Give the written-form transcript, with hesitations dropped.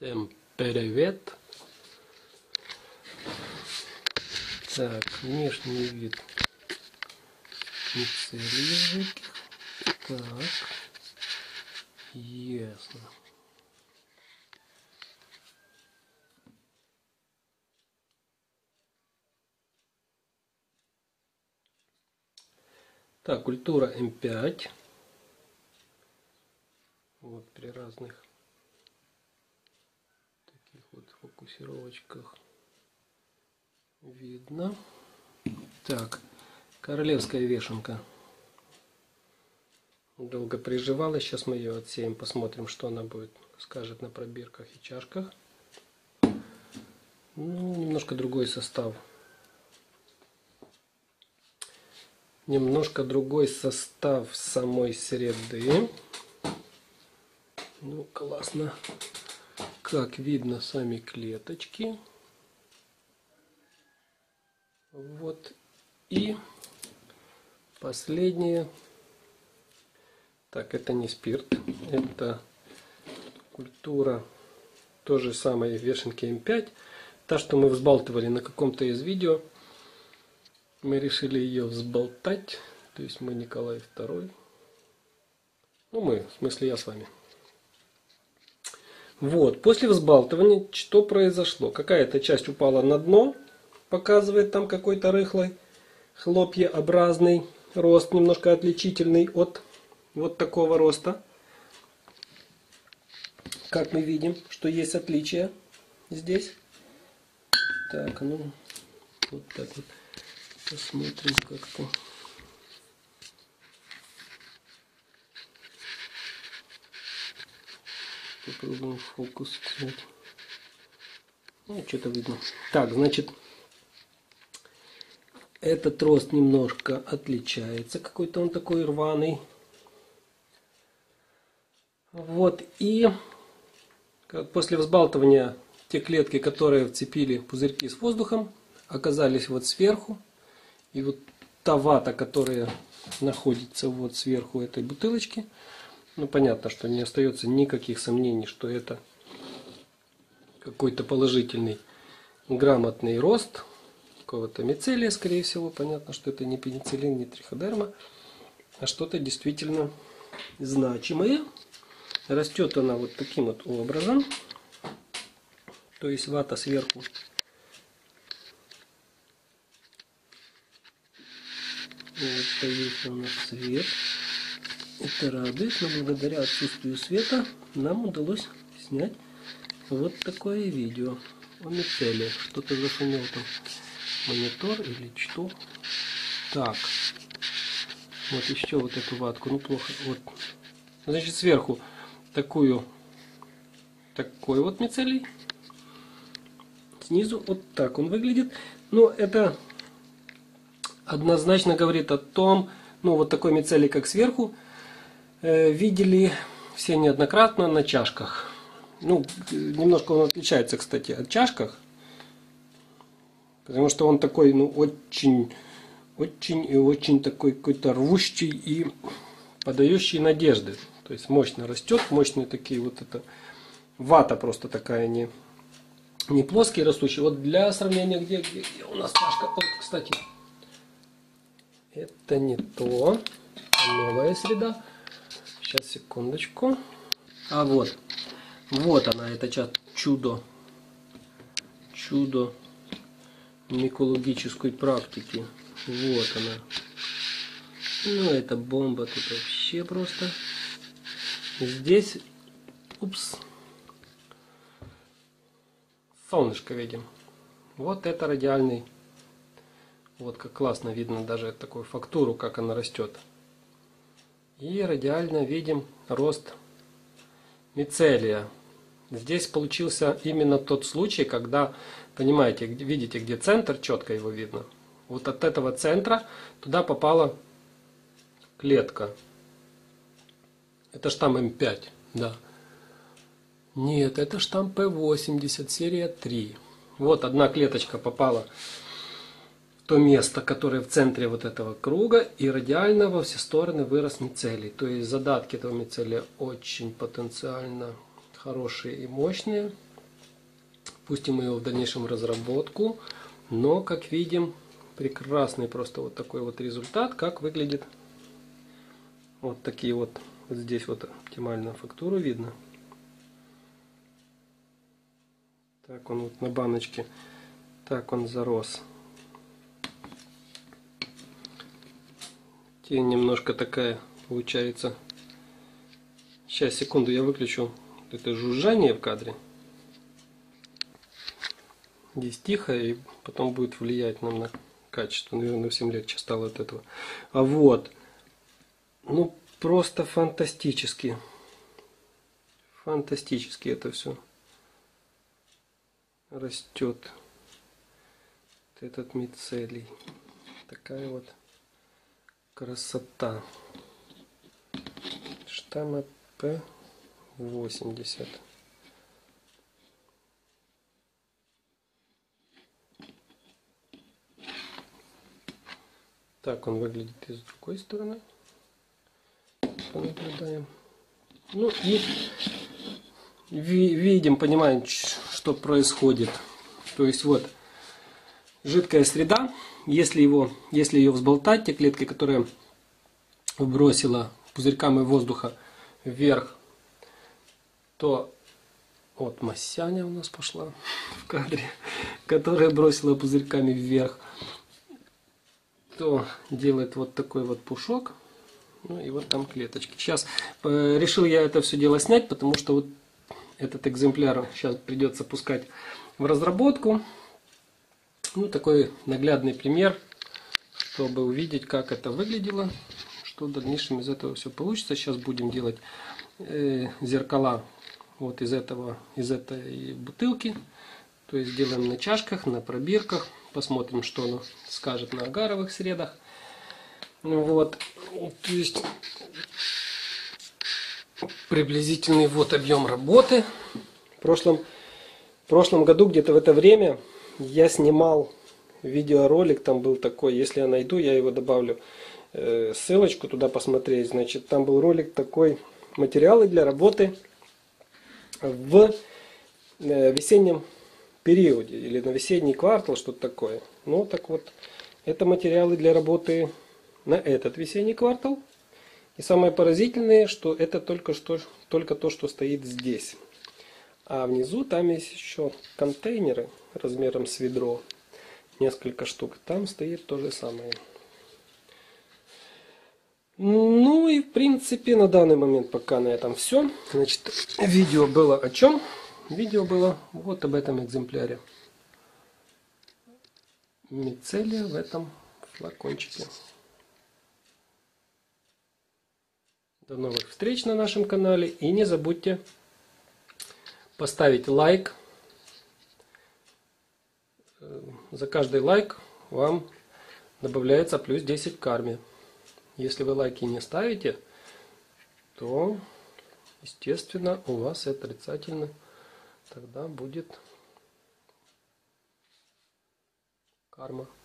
Всем привет! Так, внешний вид мицелий. Так, ясно. Так, культура М5. Вот при разных таких вот фокусировочках видно. Так, королевская вешенка. Долго приживалась. Сейчас мы ее отсеем, посмотрим, что она будет скажет на пробирках и чашках. Ну, немножко другой состав. Немножко другой состав самой среды. Ну, классно. Как видно, сами клеточки. Вот. И последнее. Так, это не спирт. Это культура той же самой вешенки М5. Та, что мы взбалтывали на каком-то из видео. Мы решили ее взболтать. То есть мы Николай II. Ну, мы, в смысле я с вами. Вот, после взбалтывания что произошло? Какая-то часть упала на дно, показывает там какой-то рыхлый, хлопьеобразный рост, немножко отличительный от вот такого роста. Как мы видим, что есть отличия здесь. Так, ну, вот так вот посмотрим как-то. Попробуем фокус снять. Ну, что-то видно. Так, значит, этот рост немножко отличается. Какой-то он такой рваный. Вот, и после взбалтывания те клетки, которые вцепили пузырьки с воздухом, оказались вот сверху. И вот та вата, которая находится вот сверху этой бутылочки, ну, понятно, что не остается никаких сомнений, что это какой-то положительный, грамотный рост какого-то мицелия, скорее всего. Понятно, что это не пенициллин, не триходерма, а что-то действительно значимое. Растет она вот таким вот образом. То есть вата сверху вот появился у нас свет. Это радует, но благодаря отсутствию света нам удалось снять вот такое видео о мицелии. Что-то зашумел там монитор или что. Так, вот еще вот эту ватку, ну плохо. Вот, значит, сверху такой вот мицелий. Снизу вот так он выглядит. Но это однозначно говорит о том, ну вот такой мицелий, как сверху, видели все неоднократно на чашках. Ну, немножко он отличается, кстати, от чашках. Потому что он такой, ну, очень и очень такой какой-то рвущий и подающий надежды. То есть мощно растет, мощные такие вот это вата просто такая не плоский растущий. Вот для сравнения, где у нас чашка. Вот, кстати, это не то. Новая среда. Сейчас, секундочку. А вот. Вот она, эта часть чудо микологической практики. Вот она. Ну, это бомба тут вообще просто. Здесь, упс, солнышко видим. Вот это радиальный. Вот как классно видно даже такую фактуру, как она растет. И радиально видим рост мицелия. Здесь получился именно тот случай, когда, понимаете, видите, где центр, четко его видно. Вот от этого центра туда попала клетка. Это штамм М5, да. Нет, это штамм П80, серия 3. Вот одна клеточка попала в то место, которое в центре вот этого круга, и радиально во все стороны вырос мицелий. То есть задатки этого мицелия очень потенциально хорошие и мощные. Пустим его в дальнейшем разработку. Но, как видим, прекрасный просто вот такой вот результат, как выглядит. Вот такие вот здесь вот оптимальную фактуру видно. Так он вот на баночке, так он зарос. Тень немножко такая получается. Сейчас, секунду, я выключу это жужжание в кадре. Здесь тихо, и потом будет влиять нам на качество. Наверное, всем легче стало от этого. А вот, ну просто фантастически. Фантастически это все растет. Вот этот мицелий. Такая вот красота. Штамма P80. Так он выглядит и с другой стороны. Понаблюдаем. Ну и видим, понимаем, что происходит. То есть вот жидкая среда. Если ее взболтать, те клетки, которые вбросила пузырьками воздуха вверх, то вот Масяня у нас пошла в кадре, которая бросила пузырьками вверх, то делает вот такой вот пушок. Ну и вот там клеточки. Сейчас решил я это все дело снять, потому что вот этот экземпляр сейчас придется пускать в разработку. Ну, такой наглядный пример, чтобы увидеть, как это выглядело, что в дальнейшем из этого все получится. Сейчас будем делать зеркала вот из этой бутылки. То есть делаем на чашках, на пробирках. Посмотрим, что оно скажет на агаровых средах. Вот. То есть приблизительный вот объем работы. В прошлом году, где-то в это время, я снимал видеоролик, там был такой, если я найду, я его добавлю, ссылочку туда посмотреть. Значит, там был ролик такой, материалы для работы в весеннем периоде, или на весенний квартал, что-то такое. Ну, так вот, это материалы для работы на этот весенний квартал. И самое поразительное, что это только то, что стоит здесь. А внизу там есть еще контейнеры размером с ведро. Несколько штук. Там стоит то же самое. Ну и в принципе на данный момент пока на этом все. Значит, видео было о чем? Видео было вот об этом экземпляре. Мицелия в этом флакончике. До новых встреч на нашем канале. И не забудьте поставить лайк. За каждый лайк вам добавляется плюс 10 к карме. Если вы лайки не ставите, то, естественно, у вас отрицательно тогда будет карма.